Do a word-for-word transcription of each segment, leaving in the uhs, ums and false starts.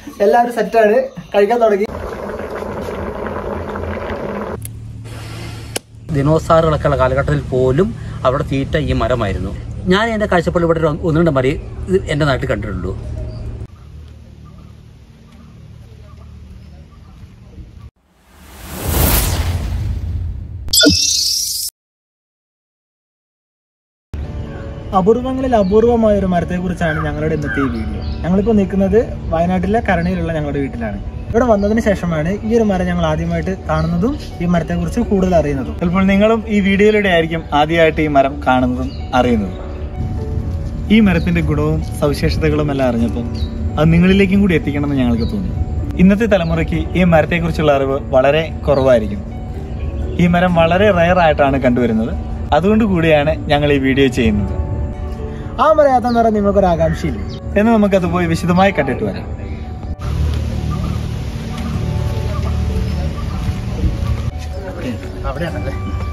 എല്ലാവരും സെറ്റാണ്, കഴിക്കാൻ തുടങ്ങി. ദിനോസാറുകളൊക്കെയുള്ള കാലഘട്ടത്തിൽ പോലും അവിടെ തീറ്റ ഈ മരമായിരുന്നു. ഞാൻ എൻ്റെ കാഴ്ചപ്പാടിൽ ഇവിടെ ഒന്ന് രണ്ട് മരം ഇത് എൻ്റെ നാട്ടിൽ കണ്ടിട്ടുള്ളൂ. അപൂർവങ്ങളിൽ അപൂർവമായ ഒരു മരത്തെ കുറിച്ചാണ് ഞങ്ങളുടെ ഇന്നത്തെ ഈ വീഡിയോ. ഞങ്ങളിപ്പോൾ നിൽക്കുന്നത് വയനാട്ടിലെ കരണയിലുള്ള ഞങ്ങളുടെ വീട്ടിലാണ്. ഇവിടെ വന്നതിന് ശേഷമാണ് ഈ ഒരു മരം ഞങ്ങൾ ആദ്യമായിട്ട് കാണുന്നതും ഈ മരത്തെ കുറിച്ച് കൂടുതൽ അറിയുന്നതും. ചിലപ്പോൾ നിങ്ങളും ഈ വീഡിയോയിലൂടെ ആയിരിക്കും ആദ്യമായിട്ട് ഈ മരം കാണുന്നതും അറിയുന്നതും. ഈ മരത്തിന്റെ ഗുണവും സവിശേഷതകളും എല്ലാം അറിഞ്ഞപ്പോൾ അത് നിങ്ങളിലേക്കും കൂടി എത്തിക്കണമെന്ന് ഞങ്ങൾക്ക് തോന്നി. ഇന്നത്തെ തലമുറയ്ക്ക് ഈ മരത്തെക്കുറിച്ചുള്ള അറിവ് വളരെ കുറവായിരിക്കും. ഈ മരം വളരെ റയർ ആയിട്ടാണ് കണ്ടുവരുന്നത്. അതുകൊണ്ട് കൂടിയാണ് ഞങ്ങൾ ഈ വീഡിയോ ചെയ്യുന്നത്. ആ മരം ഏതാന്ന് പറയാൻ നിങ്ങൾക്കൊരു ആകാംക്ഷയില്ല എന്ന് നമുക്കത് പോയി വിശദമായി കണ്ടിട്ട് വരാം. അവിടെയാണല്ലേ.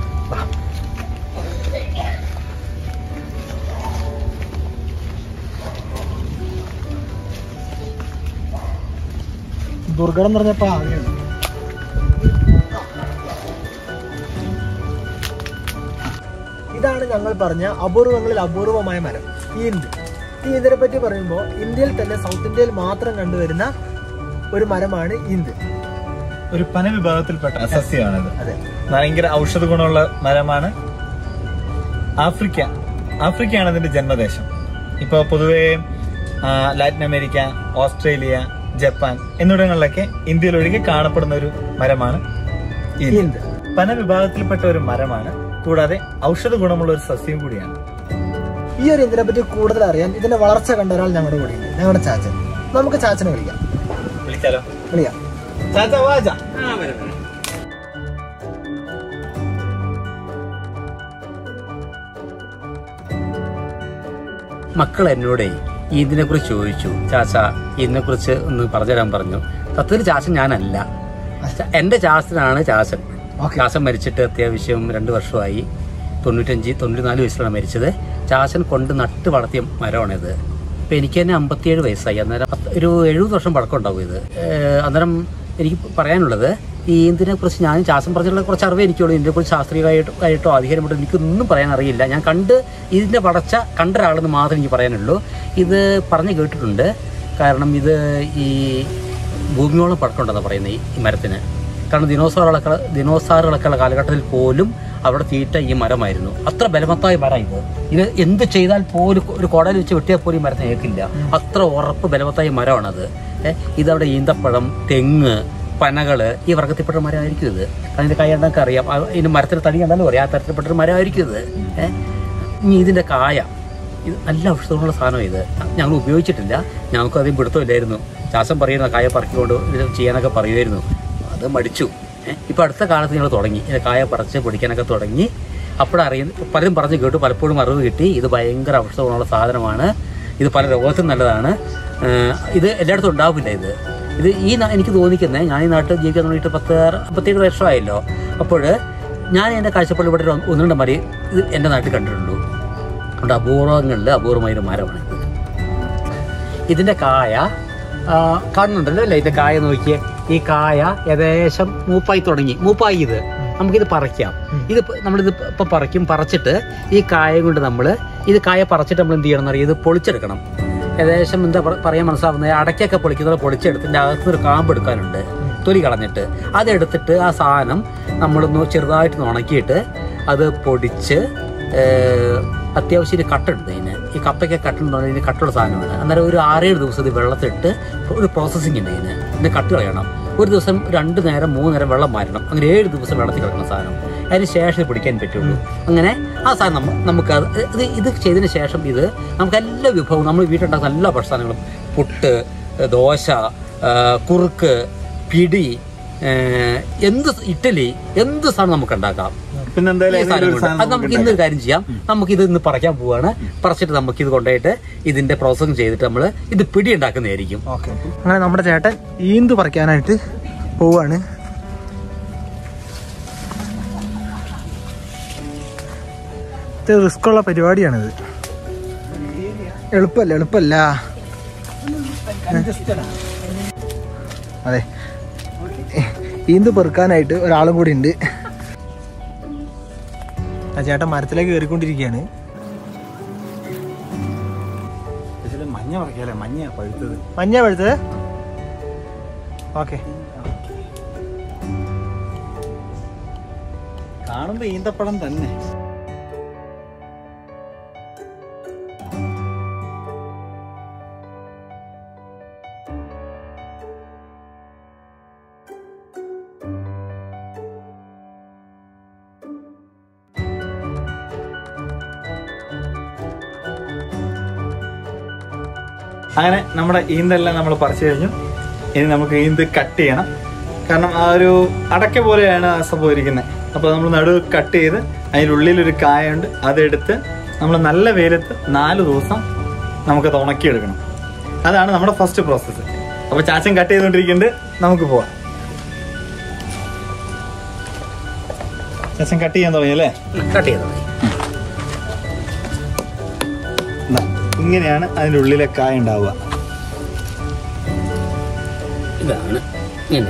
ദുർഘടം എന്ന് പറഞ്ഞപ്പോ ആകെയാണ്. ഇതാണ് ഞങ്ങൾ പറഞ്ഞ അപൂർവങ്ങളിൽ അപൂർവമായ മരം ഈന്ത്. ഈ ഈന്തിനെ പറ്റി പറയുമ്പോൾ ഇന്ത്യയിൽ തന്നെ സൗത്ത് ഇന്ത്യയിൽ മാത്രം കണ്ടുവരുന്ന ഒരു മരമാണ് ഈന്ത്. ഒരു പന വിഭാഗത്തിൽപ്പെട്ട സസ്യമാണിത്. അതെ, ഭയങ്കര ഔഷധ ഗുണമുള്ള മരമാണ്. ആഫ്രിക്ക ആഫ്രിക്കയാണ് അതിന്റെ ജന്മദേശം. ഇപ്പൊ പൊതുവെ ലാറ്റിൻ അമേരിക്ക, ഓസ്ട്രേലിയ, ജപ്പാൻ എന്നിവിടങ്ങളിലൊക്കെ ഇന്ത്യയിലൊഴികെ കാണപ്പെടുന്ന ഒരു മരമാണ് ഈന്ത്. പന വിഭാഗത്തിൽപ്പെട്ട ഒരു മരമാണ്. കൂടാതെ ഔഷധ ഗുണമുള്ള ഒരു സസ്യം കൂടിയാണ്. ഈ ഒരു ഇതിനെ പറ്റി കൂടുതൽ അറിയാൻ ഇതിന്റെ വളർച്ച കണ്ട ഒരാൾ ഞങ്ങളുടെ കൂടെ ഉണ്ട്, ഞങ്ങളുടെ ചാച്ചൻ. നമുക്ക് ചാച്ചനെ വിളിക്കാം. വിളിച്ചാലോ? വിളിക്കാം. ചാച്ച വാച. മക്കൾ എന്നോടേ ഇതിനെ കുറിച്ച് ചോദിച്ചു. ചാച്ച ഇതിനെ കുറിച്ച് ഒന്ന് പറഞ്ഞുതരാൻ പറഞ്ഞു. സത്യത്തിൽ ചാച്ചൻ ഞാനല്ല, എന്റെ ചാച്ചനാണ് ചാച്ചൻ. ചാച്ചൻ മരിച്ചിട്ട് അത്യാവശ്യം രണ്ട് വർഷമായി. തൊണ്ണൂറ്റഞ്ച് തൊണ്ണൂറ്റിനാല് വയസ്സിലാണ് മരിച്ചത്. ചാച്ചൻ കൊണ്ട് നട്ട് വളർത്തിയ മരമാണിത്. ഇപ്പം എനിക്ക് തന്നെ അമ്പത്തിയേഴ് വയസ്സായി. അന്നേരം ഒരു എഴുപത് വർഷം പഴക്കം ഉണ്ടാവും ഇത്. അന്നേരം എനിക്ക് പറയാനുള്ളത് ഈ ഇതിനെ കുറിച്ച് ഞാൻ ചാച്ചൻ പറഞ്ഞിട്ടുള്ള കുറച്ച് അറിവേ എനിക്കുള്ളൂ. ഇതിനെക്കുറിച്ച് ശാസ്ത്രീയമായിട്ടോ ആയിട്ടോ അധികാരമായിട്ടോ എനിക്കൊന്നും പറയാൻ അറിയില്ല. ഞാൻ കണ്ട് ഇതിൻ്റെ വളർച്ച കണ്ട ഒരാളെന്ന് മാത്രമേ എനിക്ക് പറയാനുള്ളൂ. ഇത് പറഞ്ഞു കേട്ടിട്ടുണ്ട്. കാരണം ഇത് ഈ ഭൂമിയോളം പഴക്കമുണ്ടെന്നാണ് പറയുന്നത് ഈ മരത്തിന്. കാരണം ദിനോസാറുകളൊക്കെ ദിനോസാറുകളൊക്കെയുള്ള കാലഘട്ടത്തിൽ പോലും അവിടെ തീറ്റ ഈ മരമായിരുന്നു. അത്ര ബലവത്തായ മരം ഇത്. ഇത് എന്ത് ചെയ്താൽ പോലും ഒരു കോടയിൽ വെച്ച് വെട്ടിയാൽ പോലും ഈ മരത്തിന് ഏൽക്കില്ല. അത്ര ഉറപ്പ് ബലവത്തായ മരമാണത്. ഇതവിടെ ഈന്തപ്പഴം, തെങ്ങ്, പനകള് ഈ വർഗത്തിൽപ്പെട്ട മരമായിരിക്കും ഇത്. അതിൻ്റെ കൈയണ്ടൊക്കെ അറിയാം. ഇതിന് മരത്തിന് തടി കണ്ടാലും അറിയാം. ആ തരത്തിൽപ്പെട്ടൊരു മരമായിരിക്കും ഇത്. ഏഹ് ഇനി ഇതിൻ്റെ കായ, ഇത് നല്ല ഔഷധമുള്ള സാധനം. ഇത് ഞങ്ങൾ ഉപയോഗിച്ചിട്ടില്ല. ഞങ്ങൾക്ക് അധികം പിടുത്തമില്ലായിരുന്നു. ചാസം പറയുന്ന കായ പറിക്കൊണ്ട് ഇത് ചെയ്യാനൊക്കെ പറയുമായിരുന്നു. അത് മടിച്ചു. ഇപ്പം അടുത്ത കാലത്ത് ഞങ്ങൾ തുടങ്ങി ഇത് കായ പറിച്ച് പിടിക്കാനൊക്കെ തുടങ്ങി. അപ്പോഴറിയുന്ന പലരും പറഞ്ഞു കേട്ടു, പലപ്പോഴും അറിവ് കിട്ടി. ഇത് ഭയങ്കര ഔഷധമുള്ള സാധനമാണ്. ഇത് പല രോഗത്തിനും നല്ലതാണ്. ഇത് എല്ലായിടത്തും ഉണ്ടാവില്ല. ഇത് ഇത് ഈ എനിക്ക് തോന്നിക്കുന്നത് ഞാൻ ഈ നാട്ടിൽ ജീവിക്കാൻ തുടങ്ങിയിട്ട് പത്ത് അമ്പത്തേഴ് വർഷമായല്ലോ. അപ്പോൾ ഞാൻ എൻ്റെ കാഴ്ചപ്പാടിൽ ഇവിടെ ഒന്ന് രണ്ട് മരം ഇത് എൻ്റെ നാട്ടിൽ കണ്ടിട്ടുള്ളൂ. അതുകൊണ്ട് അപൂർവങ്ങളിൽ അപൂർവമായൊരു മരമാണ് ഇത്. ഇതിൻ്റെ കായ കാണുന്നുണ്ടല്ലോ അല്ലേ? ഇതിൻ്റെ കായ നോക്കിയേ. ഈ കായ ഏകദേശം മൂപ്പായി തുടങ്ങി. മൂപ്പായി ഇത് നമുക്കിത് പറിക്കാം. ഇത് നമ്മളിത് ഇപ്പം പറിക്കും. പറിച്ചിട്ട് ഈ കായ കൊണ്ട് നമ്മൾ ഇത് കായ പറിച്ചിട്ട് നമ്മൾ എന്ത് ചെയ്യണം എന്നറിയാം, ഇത് പൊളിച്ചെടുക്കണം. ഏകദേശം എന്താ പറയാൻ മനസ്സിലാവുന്നത്, അടയ്ക്കൊക്കെ പൊളിക്കുന്നത് പൊളിച്ചെടുത്തിൻ്റെ അകത്ത് ഒരു കാമ്പ് എടുക്കാനുണ്ട്, തൊലി കളഞ്ഞിട്ട്. അതെടുത്തിട്ട് ആ സാധനം നമ്മളൊന്ന് ചെറുതായിട്ട് ഉണക്കിയിട്ട് അത് പൊടിച്ച് അത്യാവശ്യം ഒരു കട്ടെടുത്ത് ഇതിന് ഈ കപ്പയ്ക്ക് കട്ടുണ്ടോ ഇതിന് കട്ടുള്ള സാധനമാണ്. അന്നേരം ഒരു ആറേഴ് ദിവസം ഇത് വെള്ളത്തിട്ട് ഒരു പ്രോസസ്സിങ് ഉണ്ട് ഇതിന്. ഇതിന് കട്ട് കളയണം. ഒരു ദിവസം രണ്ട് നേരം മൂന്ന് നേരം വെള്ളം മാറ്റണം. അങ്ങനെ ഏഴ് ദിവസം വെള്ളത്തിൽ കിടക്കുന്ന സാധനം. അതിന് ശേഷം പിടിക്കാൻ പറ്റുള്ളൂ. അങ്ങനെ ആ സാധനം നമുക്ക് അത് ഇത് ഇത് ചെയ്തതിന് ശേഷം ഇത് നമുക്ക് എല്ലാ വിഭവവും നമ്മൾ വീട്ടിലുണ്ടാക്കുന്ന എല്ലാ ഭക്ഷണങ്ങളും, പുട്ട്, ദോശ, കുറുക്ക്, പിടി, എന്ത് ഇഡ്ഡലി, എന്ത് സാധനം നമുക്ക് ഉണ്ടാക്കാം. പിന്നെ അത് നമുക്ക് ഇന്നൊരു കാര്യം ചെയ്യാം. നമുക്കിത് ഇന്ന് പറിക്കാൻ പോവാണ്. പറിച്ചിട്ട് നമുക്കിത് കൊണ്ടുപോയിട്ട് ഇതിന്റെ പ്രോസസ്സിങ് ചെയ്തിട്ട് നമ്മൾ ഇത് പിടി ഉണ്ടാക്കുന്നതായിരിക്കും. ഓക്കെ, അങ്ങനെ നമ്മുടെ ചേട്ടൻ ഈന്ത് പറിക്കാനായിട്ട് പോവാണ്. ഇത് റിസ്ക്കുള്ള പരിപാടിയാണിത്. എളുപ്പമല്ല എളുപ്പമല്ല അതെ, ഈന്ത് പെറുക്കാനായിട്ട് ഒരാളും കൂടി ഉണ്ട്. ആ ചേട്ടൻ മരത്തിലേക്ക് കയറിക്കൊണ്ടിരിക്കുകയാണ്. മഞ്ഞ പറിക്കാല്ലേ, മഞ്ഞ പഴുത്തത്. മഞ്ഞ പഴുത്തത് ഓക്കെ. കാണുമ്പോ ഈന്തപ്പഴം തന്നെ. അങ്ങനെ നമ്മുടെ ഈന്തെല്ലാം നമ്മൾ പറിച്ചു കഴിഞ്ഞു. ഇനി നമുക്ക് ഈന്ത് കട്ട് ചെയ്യണം. കാരണം ആ ഒരു അടയ്ക്ക പോലെയാണ് ആ സംഭവം ഇരിക്കുന്നത്. അപ്പോൾ നമ്മൾ നടുവ് കട്ട് ചെയ്ത് അതിനുള്ളിലൊരു കായുണ്ട്, അതെടുത്ത് നമ്മൾ നല്ല വെയിലത്ത് നാല് ദിവസം നമുക്കത് ഉണക്കിയെടുക്കണം. അതാണ് നമ്മുടെ ഫസ്റ്റ് പ്രോസസ്സ്. അപ്പോൾ ചാച്ചൻ കട്ട് ചെയ്തുകൊണ്ടിരിക്കുന്നുണ്ട്, നമുക്ക് പോവാം. ചാച്ചൻ കട്ട് ചെയ്യാൻ തുടങ്ങി അല്ലേ? കട്ട് ചെയ്ത് തുടങ്ങി. ഇങ്ങനെയാണ് അതിൻ്റെ ഉള്ളിലെ കായ ഉണ്ടാവുക. ഇതാണ് ഇങ്ങനെ.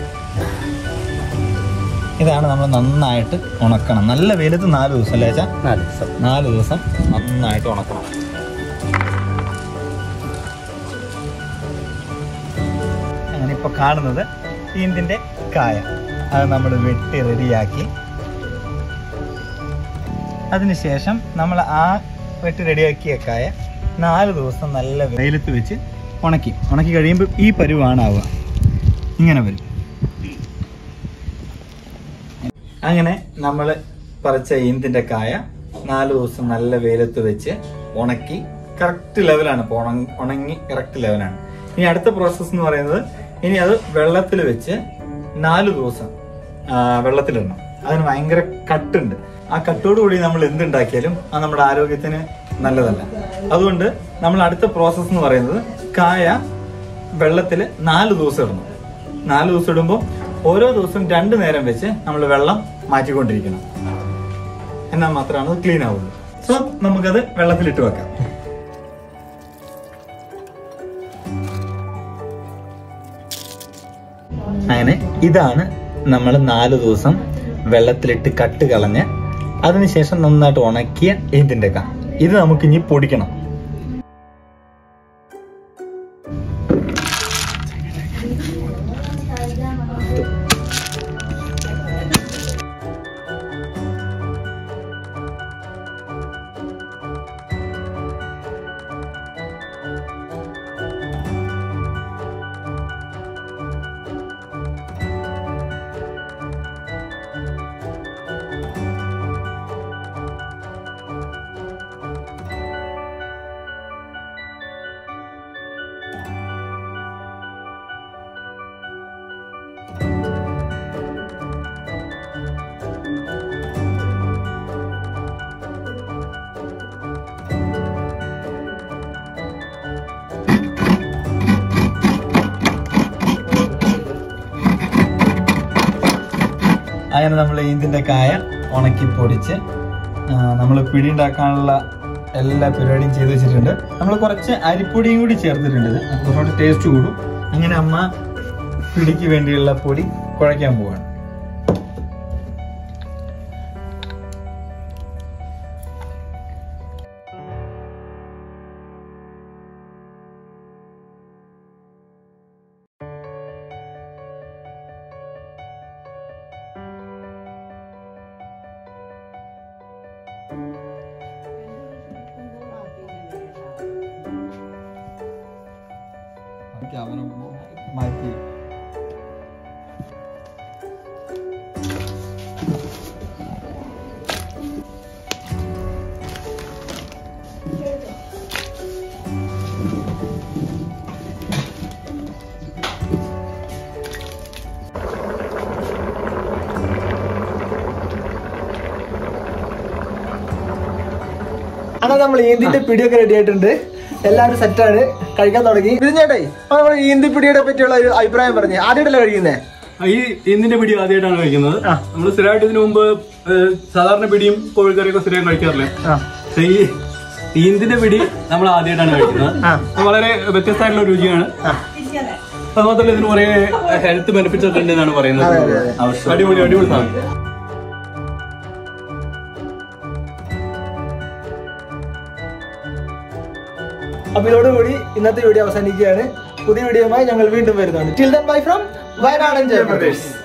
ഇതാണ് നമ്മൾ നന്നായിട്ട് ഉണക്കണം. നല്ല വെയിലത്ത് നാല് ദിവസം അല്ലേ ചാ? നാല് ദിവസം നാല് ദിവസം നന്നായിട്ട് ഉണക്കണം. അങ്ങനെ ഇപ്പൊ കാണുന്നത് ഈന്തിന്റെ കായ. അത് നമ്മൾ വെട്ടി റെഡിയാക്കി അതിനുശേഷം നമ്മൾ ആ വെട്ടി റെഡിയാക്കിയ കായ നാല് ദിവസം നല്ല വെയിലത്ത് വെച്ച് ഉണക്കി ഉണക്കി കഴിയുമ്പോൾ ഈ പരുവാണ് ആവുക. ഇങ്ങനെ വരും. അങ്ങനെ നമ്മൾ പറിച്ച ഈന്തിന്റെ കായ നാല് ദിവസം നല്ല വെയിലത്ത് വെച്ച് ഉണക്കി കറക്റ്റ് ലെവലാണ്. ഇപ്പോൾ ഉണങ്ങി ഉണങ്ങി കറക്റ്റ് ലെവലാണ്. ഇനി അടുത്ത പ്രോസസ്സ് എന്ന് പറയുന്നത്, ഇനി അത് വെള്ളത്തിൽ വെച്ച് നാല് ദിവസം വെള്ളത്തിലിടണം. അതിന് ഭയങ്കര കട്ടുണ്ട്. ആ കട്ടോടുകൂടി നമ്മൾ എന്തുണ്ടാക്കിയാലും അത് നമ്മുടെ ആരോഗ്യത്തിന് നല്ലതല്ല. അതുകൊണ്ട് നമ്മൾ അടുത്ത പ്രോസസ്സ് എന്ന് പറയുന്നത്, കായ വെള്ളത്തിൽ നാല് ദിവസം ഇടണം. നാല് ദിവസം ഇടുമ്പോൾ ഓരോ ദിവസവും രണ്ടു നേരം വെച്ച് നമ്മൾ വെള്ളം മാറ്റിക്കൊണ്ടിരിക്കണം. എന്നാൽ മാത്രമാണ് അത് ക്ലീൻ ആവുള്ളൂ. സോ നമുക്കത് വെള്ളത്തിലിട്ട് വെക്കാം. അങ്ങനെ ഇതാണ് നമ്മൾ നാല് ദിവസം വെള്ളത്തിലിട്ട് കട്ട് കളഞ്ഞ് അതിനുശേഷം നന്നായിട്ട് ഉണക്കിയ ഈന്തിന്റെ കായ. ഇത് നമുക്കിനി പൊടിക്കണം. അങ്ങനെ നമ്മൾ ഈന്തിന്റെ കായ ഉണക്കി പൊടിച്ച് നമ്മൾ പിടി ഉണ്ടാക്കാനുള്ള എല്ലാ പരിപാടിയും ചെയ്ത് വെച്ചിട്ടുണ്ട്. നമ്മൾ കുറച്ച് അരിപ്പൊടിയും കൂടി ചേർത്തിട്ടുണ്ട്. കുറച്ചുകൂടി ടേസ്റ്റ് കൂടും. അങ്ങനെ അമ്മ പിടിക്ക് വേണ്ടിയുള്ള പൊടി കുഴയ്ക്കാൻ പോവാണ്. മാറ്റി അങ്ങനെ നമ്മൾ ഈന്തിന്റെ പിടിയൊക്കെ റെഡി ആയിട്ടുണ്ട്. എല്ലാവരും സെറ്റാണ്, കഴിക്കാൻ തുടങ്ങി. ചേട്ടേ, അപ്പൊ നമ്മൾ ഈന്തി പിടിയുടെ പറ്റിയുള്ള ഒരു അഭിപ്രായം പറഞ്ഞു. ആദ്യമായിട്ടല്ലേ കഴിക്കുന്നേ? ഈ ഈന്തിന്റെ പിടി ആദ്യമായിട്ടാണ് കഴിക്കുന്നത്. നമ്മൾ സ്ഥിരമായിട്ട് ഇതിനു മുമ്പ് സാധാരണ പിടിയും കോഴിക്കറിയൊക്കെ സ്ഥിരം കഴിക്കാറില്ല. പക്ഷെ ഈ ഈന്തിന്റെ പിടി നമ്മൾ ആദ്യമായിട്ടാണ് കഴിക്കുന്നത്. വളരെ വ്യത്യസ്തമായിട്ടുള്ള രുചിയാണ്. അത് മാത്രമല്ല ഇതിന് കുറെ ഹെൽത്ത് ബെനിഫിറ്റ്സ് ഒക്കെ ഉണ്ടെന്നാണ് പറയുന്നത്. അടിപൊളി അടിപൊളി സാധനം. അപ്പൊ ഇതോടുകൂടി ഇന്നത്തെ വീഡിയോ അവസാനിക്കുകയാണ്. പുതിയ വീഡിയോയുമായി ഞങ്ങൾ വീണ്ടും വരുന്നതാണ്. ടിൽ ദെൻ ബൈ ഫ്രം വയനാടൻ ജയ ബ്രദേഴ്സ്.